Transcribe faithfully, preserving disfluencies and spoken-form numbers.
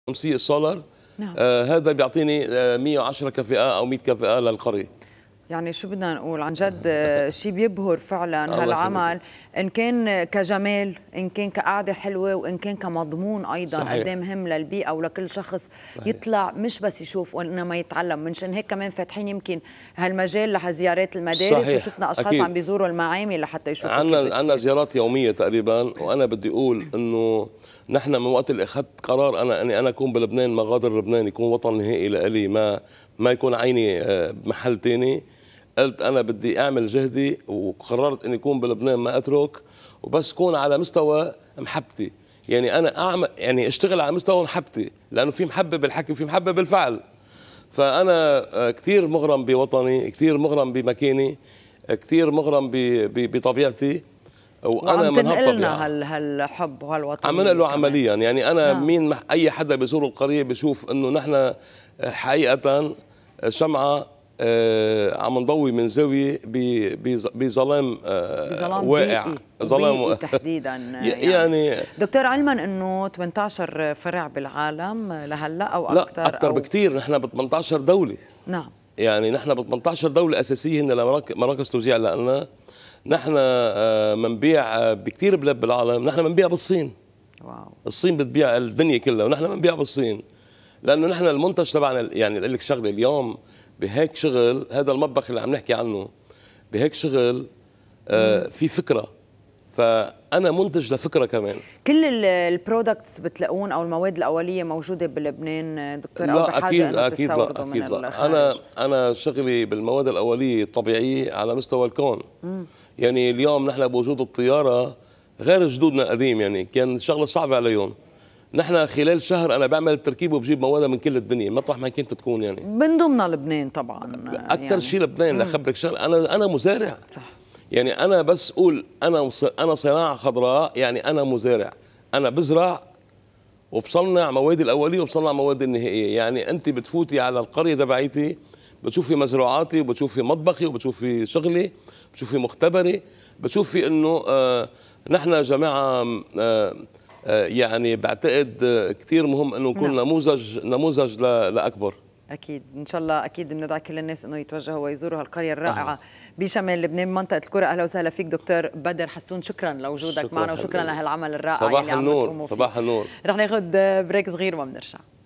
شمسية السولار. نعم. آه هذا بيعطيني آه مئة وعشرة كفاءة أو مئة كفاءة للقرية. يعني شو بدنا نقول عن جد شيء بيبهر فعلا هالعمل، ان كان كجمال، ان كان كقعده حلوه، وان كان كمضمون ايضا قد ايه مهم للبيئه ولكل شخص. صحيح. يطلع مش بس يشوف وانما يتعلم. منشان هيك كمان فاتحين يمكن هالمجال لزيارات المدارس. صحيح. وشفنا اشخاص أكيد. عم بيزوروا المعامل لحتى يشوفوا عنا كيف عنا زيارات يوميه تقريبا. وانا بدي اقول انه نحن من وقت اللي اخذت قرار انا اني انا اكون بلبنان، ما غادر لبنان يكون وطن نهائي لإلي، ما ما يكون عيني بمحل ثاني. قلت أنا بدي أعمل جهدي وقررت إني أكون بلبنان ما أترك، وبس كون على مستوى محبتي. يعني أنا أعمل يعني أشتغل على مستوى محبتي، لأنه في محبة بالحكي وفي محبة بالفعل. فأنا كثير مغرم بوطني، كثير مغرم بمكاني، كثير مغرم بطبيعتي. وانا من هالطبيعه هالحب وهالوطنيه عم نقله عمليا. يعني انا نعم. مين اي حدا بيزور القريه بيشوف انه نحن حقيقه شمعه آه عم نضوي من زاويه بظلام آه واقع، ظلام تحديدا. يعني, يعني دكتور، علما انه ثمانية عشر فرع بالعالم لهلا او اكثر؟ لا اكثر أو بكثير. نحن ب ثمانية عشر دوله. نعم. يعني نحن ب ثمانية عشر دوله اساسيه هن مراكز توزيع لنا. نحن آه منبيع بكثير بلاد بالعالم. نحن منبيع بالصين. واو. الصين بتبيع الدنيا كلها ونحن منبيع بالصين، لانه نحن المنتج تبعنا. يعني اقول لك شغله، اليوم بهيك شغل، هذا المطبخ اللي عم نحكي عنه بهيك شغل آه في فكره، فانا منتج لفكره كمان. كل البرودكتس بتلاقون او المواد الاوليه موجوده بلبنان دكتور؟ لا او بحاجه اكيد انه اكيد تستوردوا لا اكيد من لا. الخارج؟ انا انا شغلي بالمواد الاوليه الطبيعيه على مستوى الكون. مم. يعني اليوم نحن بوجود الطياره غير جدودنا القديم، يعني كان شغله صعبه عليهم. نحن خلال شهر انا بعمل التركيب وبجيب موادها من كل الدنيا مطرح ما كنت تكون. يعني من ضمنها لبنان طبعا. اكثر يعني شيء لبنان. لاخبرك شغله، انا انا مزارع. صح. يعني انا بس اقول انا انا صناعه خضراء. يعني انا مزارع، انا بزرع وبصنع موادي الاوليه وبصنع موادي النهائيه. يعني انت بتفوتي على القريه تبعيتي بتشوفي مزروعاتي وبتشوفي مطبخي وبتشوفي شغلي، بتشوفي مختبري، بتشوفي انه آه نحن جماعه آه آه يعني بعتقد كثير مهم انه نكون نعم. نموذج نموذج لاكبر. اكيد ان شاء الله. اكيد بندعي كل الناس انه يتوجهوا ويزوروا هالقريه الرائعه أه. بشمال لبنان منطقه القرى. اهلا وسهلا فيك دكتور بدر حسون، شكرا لوجودك شكرا معنا وشكرا لهالعمل الرائع صباح اللي النور. عم تقوموا فيه. صباح النور. رح ناخذ بريك صغير وبنرجع.